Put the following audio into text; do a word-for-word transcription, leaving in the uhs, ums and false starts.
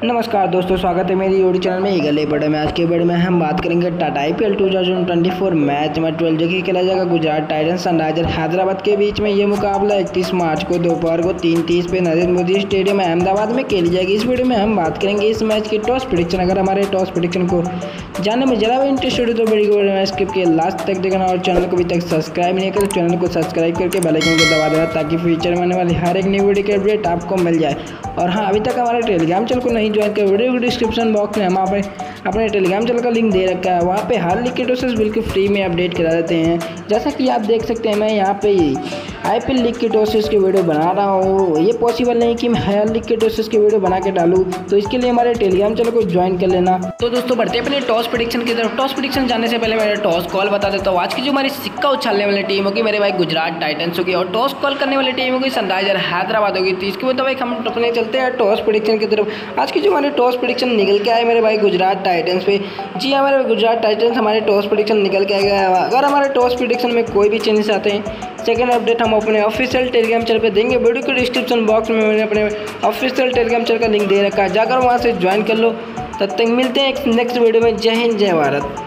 नमस्कार दोस्तों, स्वागत है मेरी यूट्यूब चैनल में ईगल बड़े में। आज के वीडियो में हम बात करेंगे टाटा आई पी एल दो हज़ार चौबीस मैच नंबर ट्वेल्व जो कि खेला जाएगा गुजरात टाइटंस सनराइजर हैदराबाद के बीच में। ये मुकाबला इकतीस मार्च को दोपहर को तीन तीस पे नरेंद्र मोदी स्टेडियम अहमदाबाद में खेली जाएगी। इस वीडियो में हम बात करेंगे इस मैच की टॉस प्रेडिक्शन। अगर हमारे टॉस प्रेडिक्शन को जानने में ज़्यादा भी इंटरेस्टेड हो तो वीडियो में स्किप के लास्ट तक देखना और चैनल को अभी तक सब्सक्राइब नहीं करें तो चैनल को सब्सक्राइब करके बेल आइकन को दबा देना ताकि फ्यूचर में आने वाली हर एक न्यू वीडियो की अपडेट आपको मिल जाए। और हाँ, अभी तक हमारे टेलीग्राम चैनल को नहीं ज्वाइन कर वीडियो को डिस्क्रिप्शन बॉक्स में हम अपने अपने टेलीग्राम चैनल का लिंक दे रखा है। वहाँ पे हर लीग के टॉसेस बिल्कुल फ्री में अपडेट करा देते हैं। जैसा कि आप देख सकते हैं, मैं यहाँ पे आई पी एल लीग के टॉसेस की वीडियो बना रहा हूँ। ये पॉसिबल नहीं कि मैं हर लीग के टॉसेस की वीडियो बना के डालूँ, तो इसके लिए हमारे टेलीग्राम चैनल को ज्वाइन कर लेना। तो दोस्तों बढ़ते हैं अपने टॉस प्रेडिक्शन की तरफ। टॉस प्रेडिक्शन जाने से पहले मेरा टॉस कॉल बता देता हूँ। आज की जो हमारी सिक्का उछालने वाली टीम होगी मेरे भाई गुजरात टाइटंस होगी और टॉस कॉल करने वाली टीम होगी सनराइजर हैदराबाद होगी। तो इसके मुताबिक हम अपने चलते हैं टॉस प्रेडिक्शन की तरफ। आज की जो हमारी टॉस प्रेडिक्शन निकल के आए मेरे भाई गुजरात टाइटंस पे। जी हाँ, हमारे गुजरात टाइटंस हमारे टॉस प्रेडिक्शन निकल के आ गया। अगर हमारे टॉस प्रेडिक्शन में कोई भी चेंजेस आते हैं, सेकंड अपडेट हम अपने ऑफिशियल टेलीग्राम चैनल पे देंगे। वीडियो के डिस्क्रिप्शन बॉक्स में मैंने अपने ऑफिशियल टेलीग्राम चैनल का लिंक दे रखा है, जाकर वहाँ से ज्वाइन कर लो। तब तक मिलते हैं एक नेक्स्ट वीडियो में। जय हिंद, जय भारत।